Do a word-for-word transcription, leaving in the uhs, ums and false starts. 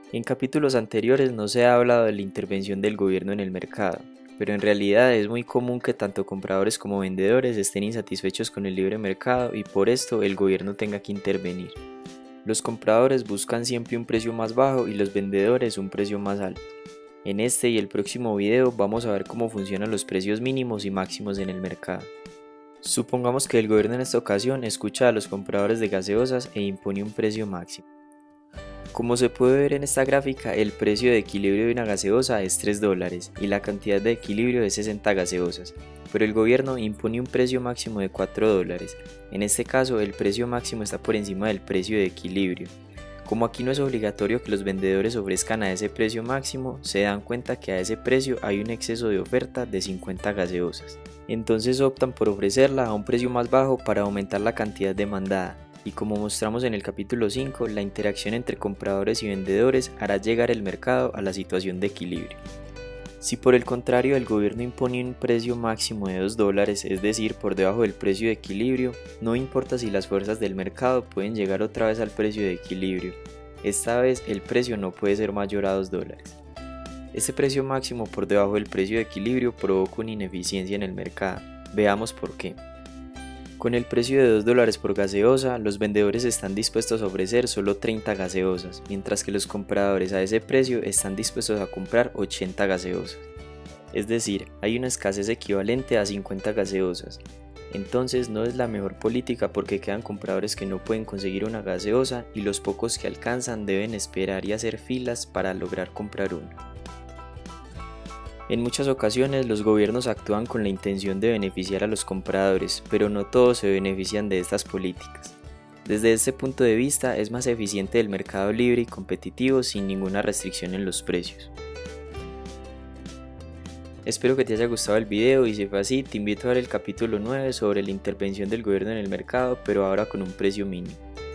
En capítulos anteriores no se ha hablado de la intervención del gobierno en el mercado, pero en realidad es muy común que tanto compradores como vendedores estén insatisfechos con el libre mercado y por esto el gobierno tenga que intervenir. Los compradores buscan siempre un precio más bajo y los vendedores un precio más alto. En este y el próximo video vamos a ver cómo funcionan los precios mínimos y máximos en el mercado. Supongamos que el gobierno en esta ocasión escucha a los compradores de gaseosas e impone un precio máximo. Como se puede ver en esta gráfica, el precio de equilibrio de una gaseosa es tres dólares y la cantidad de equilibrio es sesenta gaseosas, pero el gobierno impone un precio máximo de cuatro dólares. En este caso, el precio máximo está por encima del precio de equilibrio. Como aquí no es obligatorio que los vendedores ofrezcan a ese precio máximo, se dan cuenta que a ese precio hay un exceso de oferta de cincuenta gaseosas. Entonces optan por ofrecerla a un precio más bajo para aumentar la cantidad demandada. Y como mostramos en el capítulo cinco, la interacción entre compradores y vendedores hará llegar el mercado a la situación de equilibrio. Si por el contrario el gobierno impone un precio máximo de dos dólares, es decir, por debajo del precio de equilibrio, no importa si las fuerzas del mercado pueden llegar otra vez al precio de equilibrio. Esta vez el precio no puede ser mayor a dos dólares. Este precio máximo por debajo del precio de equilibrio provoca una ineficiencia en el mercado. Veamos por qué. Con el precio de dos dólares por gaseosa, los vendedores están dispuestos a ofrecer solo treinta gaseosas, mientras que los compradores a ese precio están dispuestos a comprar ochenta gaseosas. Es decir, hay una escasez equivalente a cincuenta gaseosas. Entonces no es la mejor política porque quedan compradores que no pueden conseguir una gaseosa y los pocos que alcanzan deben esperar y hacer filas para lograr comprar una. En muchas ocasiones los gobiernos actúan con la intención de beneficiar a los compradores, pero no todos se benefician de estas políticas. Desde este punto de vista es más eficiente el mercado libre y competitivo sin ninguna restricción en los precios. Espero que te haya gustado el video y si fue así te invito a ver el capítulo nueve sobre la intervención del gobierno en el mercado, pero ahora con un precio mínimo.